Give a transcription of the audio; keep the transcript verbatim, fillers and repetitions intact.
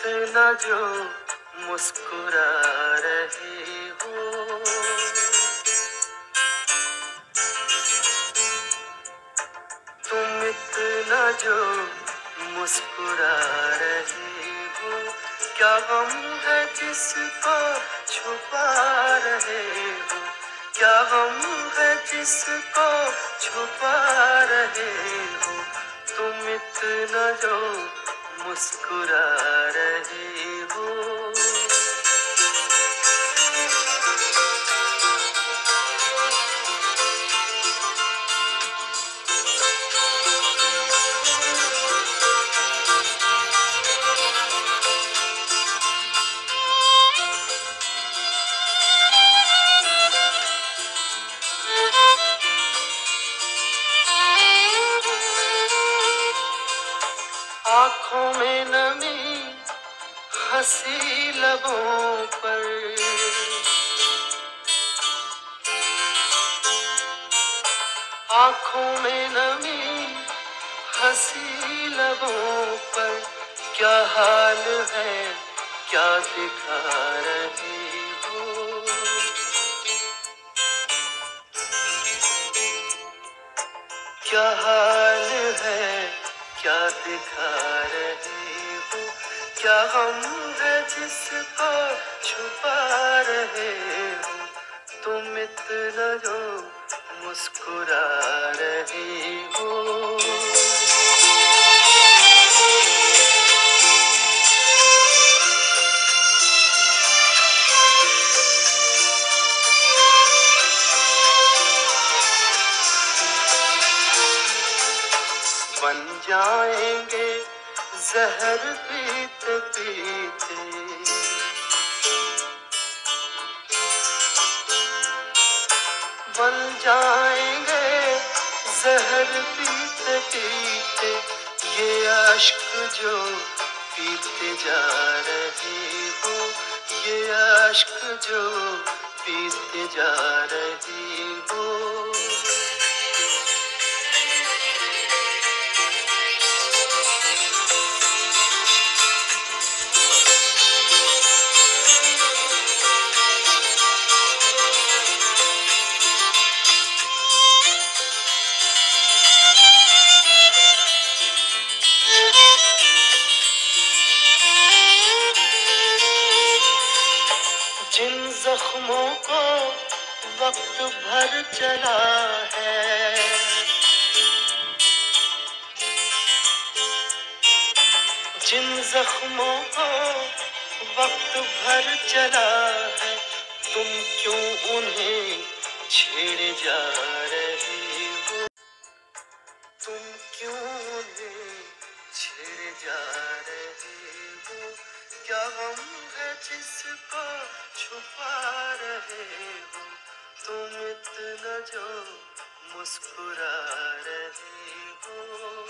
इतना जो मुस्कुरा रहे हो, तुम इतना जो मुस्कुरा रहे हो, क्या गम है जिसको छुपा रहे हो, क्या गम है जिसको छुपा रहे हो, तुम इतना जो मुस्कुरा रहे हो। आँखों में नमी हंसी लबों पर, आँखों में नमी हंसी लबों पर, क्या हाल है क्या दिखा रही हो, क्या हाल है क्या दिखा रही हो, क्या गम है जिसको छुपा रहे हो, तुम इतना जो मुस्कुरा रही हो। बन जाएंगे जहर पीते पीते, बन जाएंगे जहर पीते पीते, ये अश्क जो पीते जा रही हो, ये अश्क जो पीते जा रही हो। जिन जख्मों को वक्त भर चला है, जिन जख्मों को वक्त भर चला है, तुम क्यों उन्हें छेड़े जा रही हो, तुम क्यों उन्हें छेड़े जा रही हो, क्या गम है जिसको छुपा रहे हो, तुम इतना जो मुस्कुरा रहे हो।